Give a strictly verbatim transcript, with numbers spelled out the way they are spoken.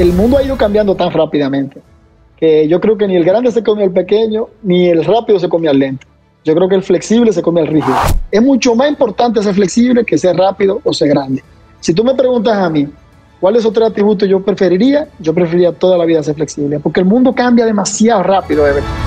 el mundo ha ido cambiando tan rápidamente que yo creo que ni el grande se come al pequeño, ni el rápido se come al lento. Yo creo que el flexible se come al rígido. Es mucho más importante ser flexible que ser rápido o ser grande. Si tú me preguntas a mí, ¿cuál es otro atributo yo preferiría? Yo preferiría toda la vida ser flexible, porque el mundo cambia demasiado rápido, Ever.